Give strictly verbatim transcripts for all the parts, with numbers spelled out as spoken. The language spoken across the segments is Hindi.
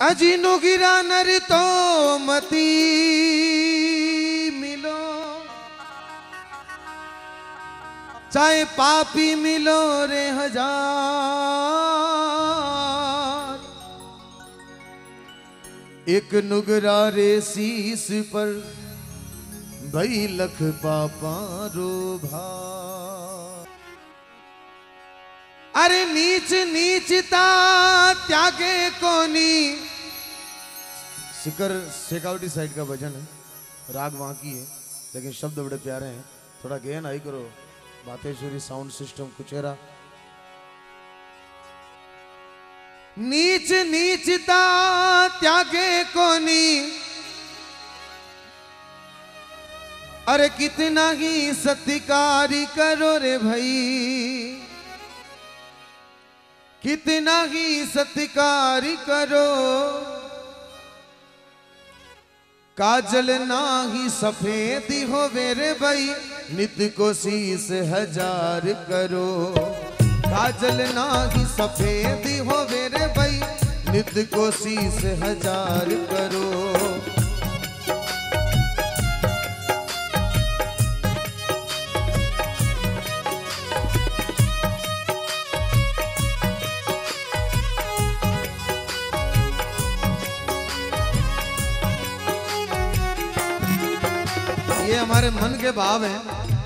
अजीनो गिरा नर तो मती मिलो, चाहे पापी मिलो रे हजार, एक नुगरा रे शीस पर भई लख पापा रो भार। अरे नीच नीचता त्यागे कोनी, सिकर शेखावटी साइड का भजन है, राग वहां की है लेकिन शब्द बड़े प्यारे हैं। थोड़ा गेन आई करो, बातेश्वरी साउंड सिस्टम कुचेरा। नीच नीचता त्यागे कोनी, अरे कितना ही सत्कारी करो रे भाई, कितना ही सत्कारी करो, काजल ना ही सफेद होवे रे भाई, नित को शीस हजार करो। काजल ना ही सफेद होवे रे भाई, नित को शीस हजार करो। ये हमारे मन के भाव हैं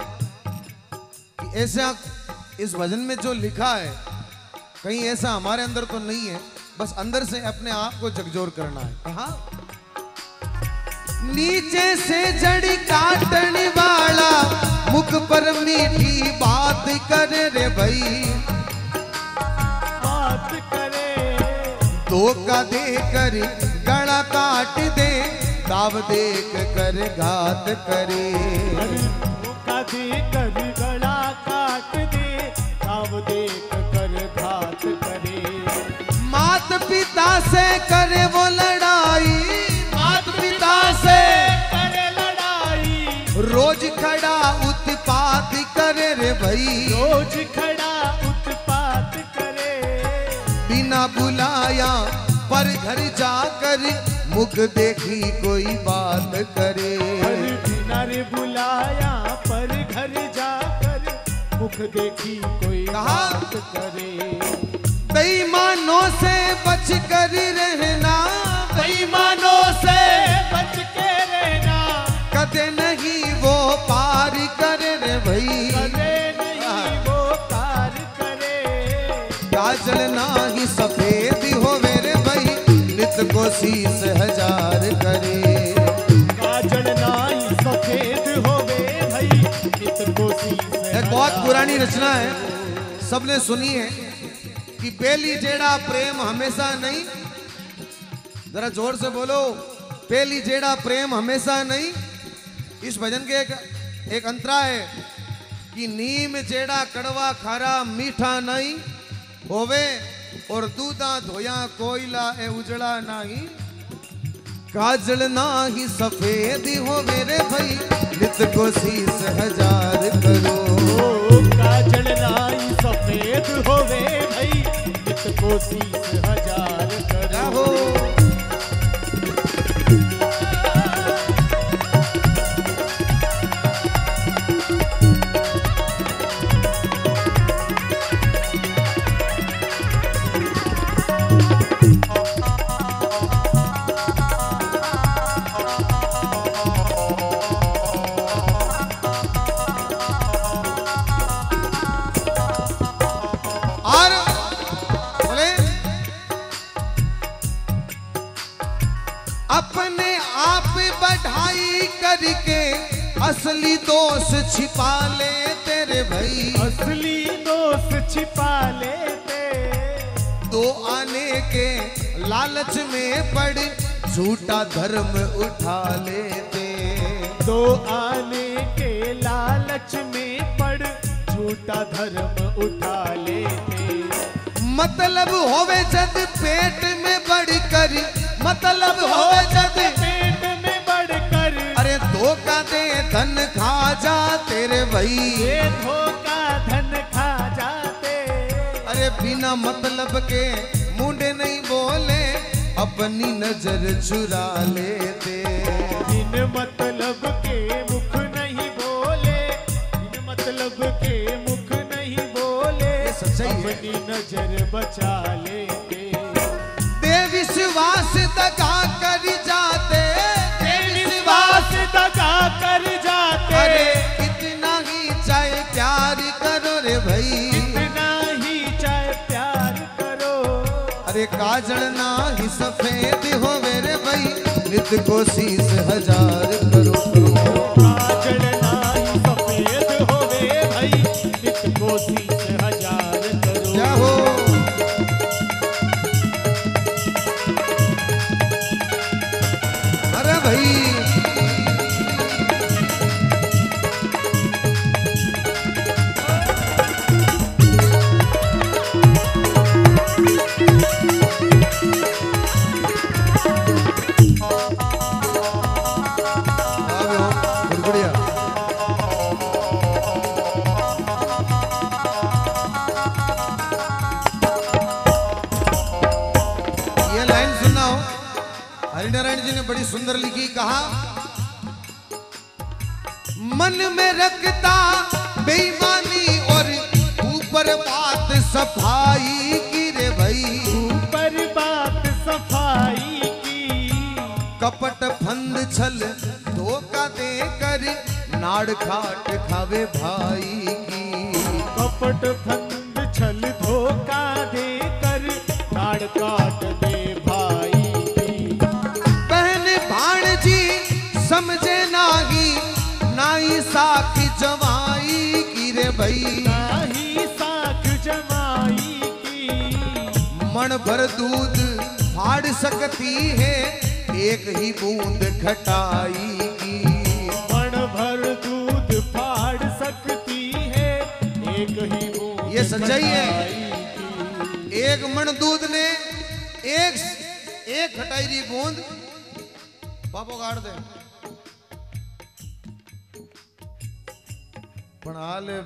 कि ऐसा इस भजन में जो लिखा है कहीं ऐसा हमारे अंदर तो नहीं है, बस अंदर से अपने आप को झकझोर करना है। कहा नीचे से जड़ी काटने वाला, मुख पर मीठी बात करे रे भाई, बात करे धोखा दे कर गला काट दे, दाव देख कर घात करे। धोखा दे कर गला काट दे, दाव देख कर घात करे। मात पिता से करे वो लड़ाई, मात पिता से करे लड़ाई, रोज खड़ा उत्पात करे रे भाई, रोज खड़ा उत्पात करे। बिना बुलाया पर घर जाकर मुख देखी कोई बात करे। बिना रे बुलाया पर घर जाकर मुख देखी कोई बात करे। बेईमानों से बच कर रहना, बेईमानों से बच के रहना, कदे नहीं वो पार करे रे भाई, कदे नहीं वो पार करे। काजल ना ही सफेद होवे रे भाई, नित को शीस हजार करे। काजल नाई सफेद होवे भाई, नित को शीस एक बहुत पुरानी रचना है, सबने सुनी है कि पहली जेड़ा प्रेम हमेशा नहीं, जरा जोर से बोलो, पहली जेड़ा प्रेम हमेशा नहीं। इस भजन के एक, एक अंतरा है कि नीम जेड़ा कड़वा खारा मीठा नहीं होवे, और दूधा धोया कोयला ए उजड़ा नहीं। काजल ना ही सफेद होवे रे भाई, नित को शीस हजार करो। काजल नाई सफेद होवे भाई, नित को शीस हजार करो। अपने आप बढ़ाई करके असली दोष छिपा ले तेरे भाई, असली दोष छिपा लेते। दो आने के लालच में पड़ झूठा धर्म उठा लेते। दो आने के लालच में पड़ झूठा धर्म उठा लेते। मतलब होवे जद पेट में बढ़कर, मतलब होवे जद पेट में बढ़कर, अरे धोखा दे धन खा जा तेरे भाई, ये धोखा धन खा जाते। अरे बिना मतलब के मुंडे नहीं बोले, अपनी नजर चुरा लेते। बिन मतलब के मुख नहीं बोले, बिन मतलब के मुख नहीं बोले, अपनी नजर बचा लेते। विश्वास दगा कर जाते, विश्वास दगा कर जाते। अरे इतना ही चाहे प्यार करो रे भाई, इतना ही चाहे प्यार करो। अरे काजल ना ही सफेद हो मेरे भाई, नित कोशिश हजार करो। काजल ना ही सफेद हो भाई, नित कोशिश हजार करो। क्या हो भाई, बढ़िया। ये लाइन सुनना हो, हरिनारायण जी ने बड़ी सुंदर लिखी, कहा मन में रखता बेईमानी और ऊपर बात सफाई की रे भाई, ऊपर बात सफाई की। कपट फंद छल धोखा देकर नाड़ खाट खावे भाई की। कपट फंद छल धोखा देकर नाड़ काट दे भाई की। समझे नाही नाई साख जमाई की रे भाई, नाही साख जमाई की। मन भर दूध फाड़ सकती है एक ही बूंद खटाई की। मन भर दूध फाड़ सकती है एक ही बूंद। ये सच्चाई है, एक मन दूध ने एक एक खटाई री बूंद पापो गाड़ दे। हाले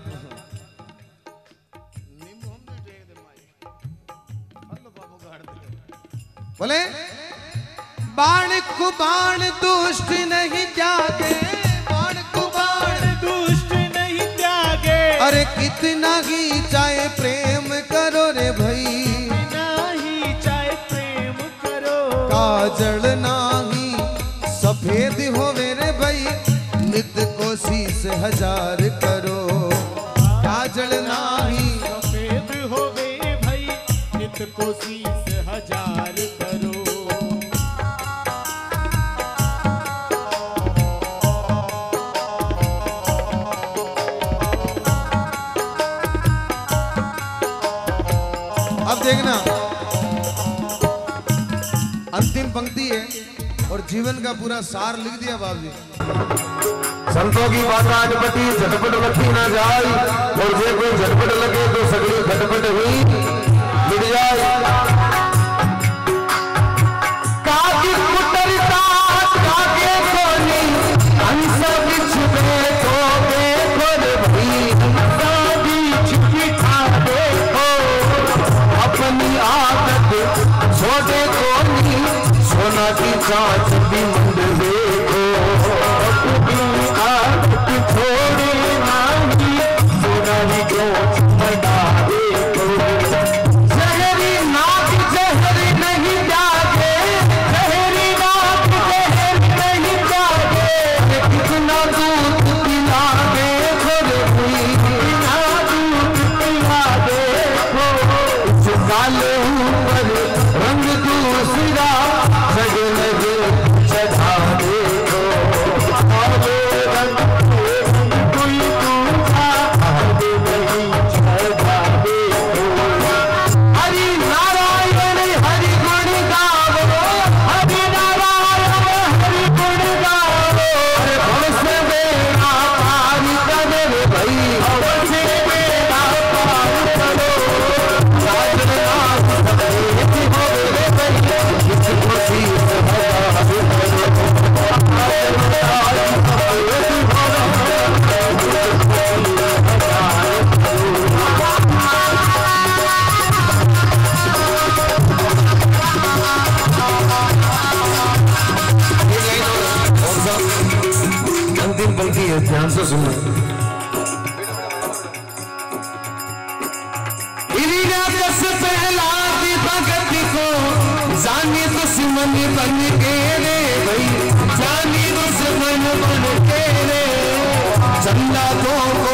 बोले बाण कुबाण दुष्ट नहीं त्यागे, बाण कुबाण दुष्ट नहीं त्यागे। अरे कितना ही चाहे प्रेम करो रे भाई, कितना ही चाहे प्रेम करो। काजल नाही सफेद होवे रे भाई, नित कोशिश हजार करो। काजल नाही सफेद होवे भाई, नित कोशिश हजार करो। अब देखना अंतिम पंक्ति है और जीवन का पूरा सार लिख दिया बाबू जी। संतों की बात आज बटी झटपट लगती ना जाए, और जे कोई झटपट लगे तो सगली खटपट हुई मिट जाए। काकी कुटरता काके कोनी हंस बिछ बैठो देखो रे भाई, बीच बिठा देखो अपनी आदत छोड़े कोनी, सोना की चाँच भी मंद देखो अपनी आदत छोड़े नहीं, सोना की चाँच मंदा देखो। जहरी नाक जहर नहीं जागे, जहरी नाक जहर नहीं जागे, कितना दूध पिला देखो रे कोई, कितना दूध पिला देखो। इस काले ऊपर रंग दूसरा जग लगे चढ़ा दे। पंक्ति है, ध्यान से सुनना। पहलादी भगत को जानी दुश्मन बन के रे भाई, जानी दुश्मन बन के रे, चंदा को